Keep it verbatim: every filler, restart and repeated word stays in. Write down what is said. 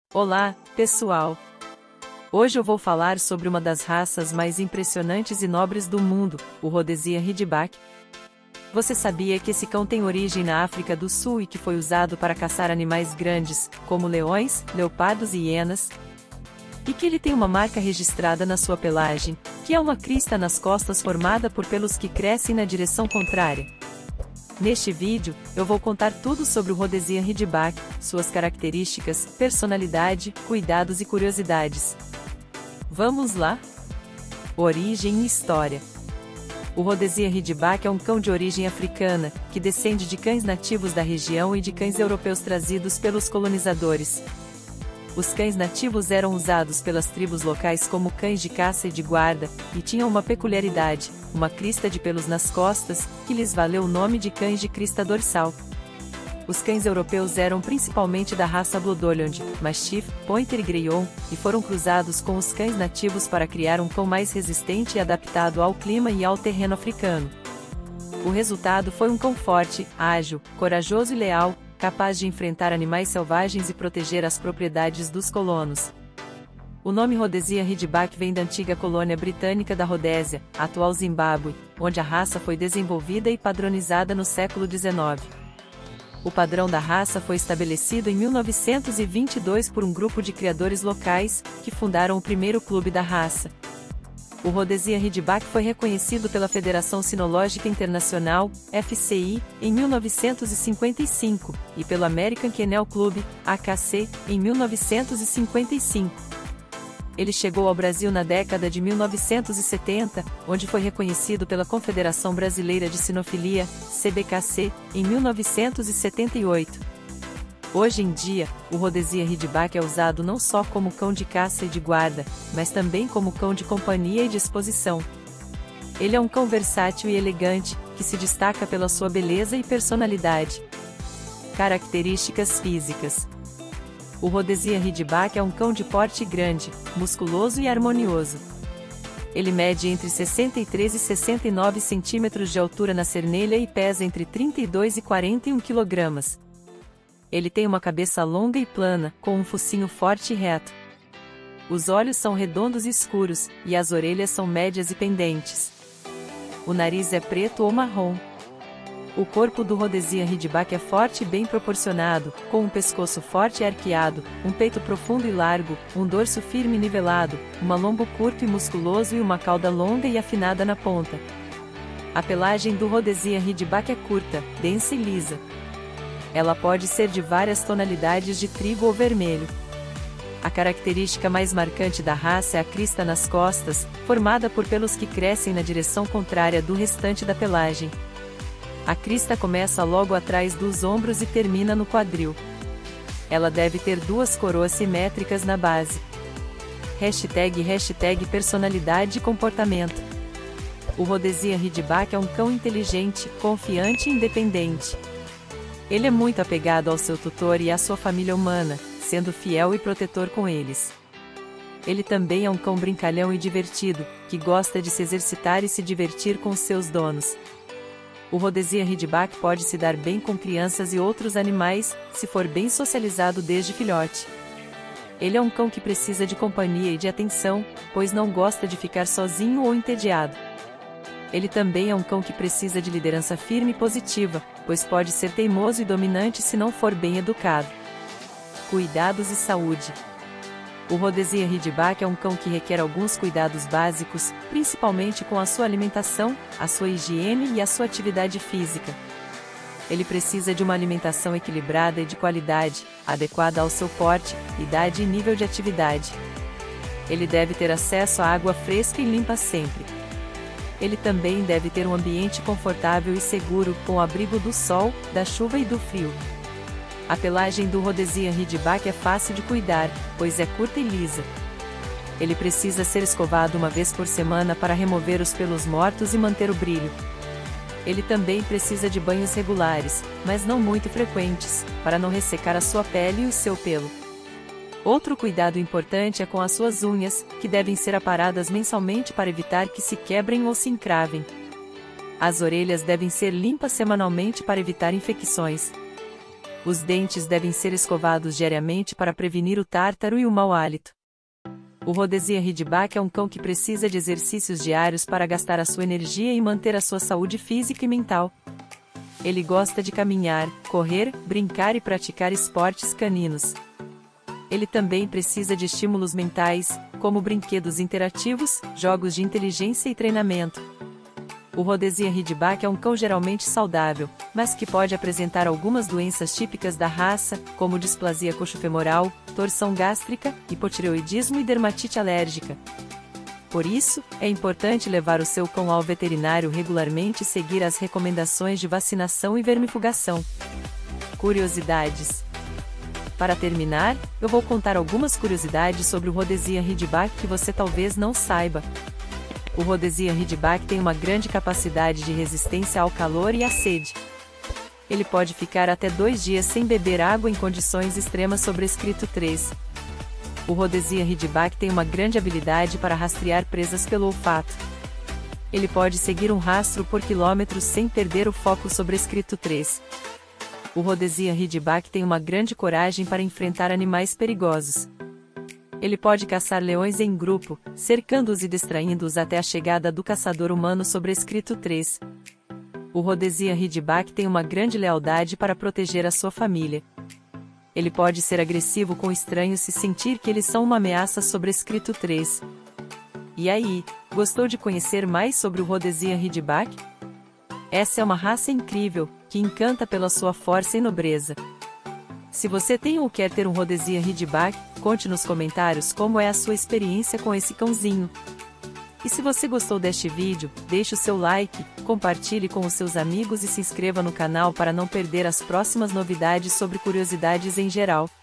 Olá, pessoal! Hoje eu vou falar sobre uma das raças mais impressionantes e nobres do mundo, o Rhodesian Ridgeback. Você sabia que esse cão tem origem na África do Sul e que foi usado para caçar animais grandes, como leões, leopardos e hienas? E que ele tem uma marca registrada na sua pelagem, que é uma crista nas costas formada por pelos que crescem na direção contrária. Neste vídeo, eu vou contar tudo sobre o Rhodesian Ridgeback, suas características, personalidade, cuidados e curiosidades. Vamos lá? Origem e história. O Rhodesian Ridgeback é um cão de origem africana, que descende de cães nativos da região e de cães europeus trazidos pelos colonizadores. Os cães nativos eram usados pelas tribos locais como cães de caça e de guarda, e tinham uma peculiaridade, uma crista de pelos nas costas, que lhes valeu o nome de cães de crista dorsal. Os cães europeus eram principalmente da raça Bloodhound, Mastiff, Pointer e Greyhound, e foram cruzados com os cães nativos para criar um cão mais resistente e adaptado ao clima e ao terreno africano. O resultado foi um cão forte, ágil, corajoso e leal, capaz de enfrentar animais selvagens e proteger as propriedades dos colonos. O nome Rhodesian Ridgeback vem da antiga colônia britânica da Rodésia, atual Zimbábue, onde a raça foi desenvolvida e padronizada no século dezenove. O padrão da raça foi estabelecido em mil novecentos e vinte e dois por um grupo de criadores locais, que fundaram o primeiro clube da raça. O Rhodesian Ridgeback foi reconhecido pela Federação Cinológica Internacional, F C I, em mil novecentos e cinquenta e cinco, e pelo American Kennel Club, A K C, em mil novecentos e cinquenta e cinco. Ele chegou ao Brasil na década de mil novecentos e setenta, onde foi reconhecido pela Confederação Brasileira de Sinofilia, C B K C, em mil novecentos e setenta e oito. Hoje em dia, o Rhodesian Ridgeback é usado não só como cão de caça e de guarda, mas também como cão de companhia e de exposição. Ele é um cão versátil e elegante, que se destaca pela sua beleza e personalidade. Características físicas. O Rhodesian Ridgeback é um cão de porte grande, musculoso e harmonioso. Ele mede entre sessenta e três e sessenta e nove centímetros de altura na cernelha e pesa entre trinta e dois e quarenta e um quilogramas. Ele tem uma cabeça longa e plana, com um focinho forte e reto. Os olhos são redondos e escuros, e as orelhas são médias e pendentes. O nariz é preto ou marrom. O corpo do Rhodesian Ridgeback é forte e bem proporcionado, com um pescoço forte e arqueado, um peito profundo e largo, um dorso firme e nivelado, um lombo curto e musculoso e uma cauda longa e afinada na ponta. A pelagem do Rhodesian Ridgeback é curta, densa e lisa. Ela pode ser de várias tonalidades de trigo ou vermelho. A característica mais marcante da raça é a crista nas costas, formada por pelos que crescem na direção contrária do restante da pelagem. A crista começa logo atrás dos ombros e termina no quadril. Ela deve ter duas coroas simétricas na base. Hashtag hashtag personalidade e comportamento. O Rhodesian Ridgeback é um cão inteligente, confiante e independente. Ele é muito apegado ao seu tutor e à sua família humana, sendo fiel e protetor com eles. Ele também é um cão brincalhão e divertido, que gosta de se exercitar e se divertir com seus donos. O Rhodesian Ridgeback pode se dar bem com crianças e outros animais, se for bem socializado desde filhote. Ele é um cão que precisa de companhia e de atenção, pois não gosta de ficar sozinho ou entediado. Ele também é um cão que precisa de liderança firme e positiva, pois pode ser teimoso e dominante se não for bem educado. Cuidados e saúde. O Rhodesian Ridgeback é um cão que requer alguns cuidados básicos, principalmente com a sua alimentação, a sua higiene e a sua atividade física. Ele precisa de uma alimentação equilibrada e de qualidade, adequada ao seu porte, idade e nível de atividade. Ele deve ter acesso a água fresca e limpa sempre. Ele também deve ter um ambiente confortável e seguro, com abrigo do sol, da chuva e do frio. A pelagem do Rhodesian Ridgeback é fácil de cuidar, pois é curta e lisa. Ele precisa ser escovado uma vez por semana para remover os pelos mortos e manter o brilho. Ele também precisa de banhos regulares, mas não muito frequentes, para não ressecar a sua pele e o seu pelo. Outro cuidado importante é com as suas unhas, que devem ser aparadas mensalmente para evitar que se quebrem ou se encravem. As orelhas devem ser limpas semanalmente para evitar infecções. Os dentes devem ser escovados diariamente para prevenir o tártaro e o mau hálito. O Rhodesia ridgeback é um cão que precisa de exercícios diários para gastar a sua energia e manter a sua saúde física e mental. Ele gosta de caminhar, correr, brincar e praticar esportes caninos. Ele também precisa de estímulos mentais, como brinquedos interativos, jogos de inteligência e treinamento. O Rhodesia ridgeback é um cão geralmente saudável, mas que pode apresentar algumas doenças típicas da raça, como displasia coxofemoral, torção gástrica, hipotireoidismo e dermatite alérgica. Por isso, é importante levar o seu cão ao veterinário regularmente e seguir as recomendações de vacinação e vermifugação. Curiosidades. Para terminar, eu vou contar algumas curiosidades sobre o Rhodesia ridgeback que você talvez não saiba. O Rhodesia ridgeback tem uma grande capacidade de resistência ao calor e à sede. Ele pode ficar até dois dias sem beber água em condições extremas sobrescrito três. O Rhodesia ridgeback tem uma grande habilidade para rastrear presas pelo olfato. Ele pode seguir um rastro por quilômetros sem perder o foco sobrescrito três. O Rhodesia ridgeback tem uma grande coragem para enfrentar animais perigosos. Ele pode caçar leões em grupo, cercando-os e distraindo-os até a chegada do caçador humano sobrescrito três. O Rhodesia ridgeback tem uma grande lealdade para proteger a sua família. Ele pode ser agressivo com estranhos se sentir que eles são uma ameaça sobrescrito três. E aí, gostou de conhecer mais sobre o Rhodesia ridgeback? Essa é uma raça incrível, que encanta pela sua força e nobreza. Se você tem ou quer ter um Rhodesia ridgeback, conte nos comentários como é a sua experiência com esse cãozinho. E se você gostou deste vídeo, deixe o seu like, compartilhe com os seus amigos e se inscreva no canal para não perder as próximas novidades sobre curiosidades em geral.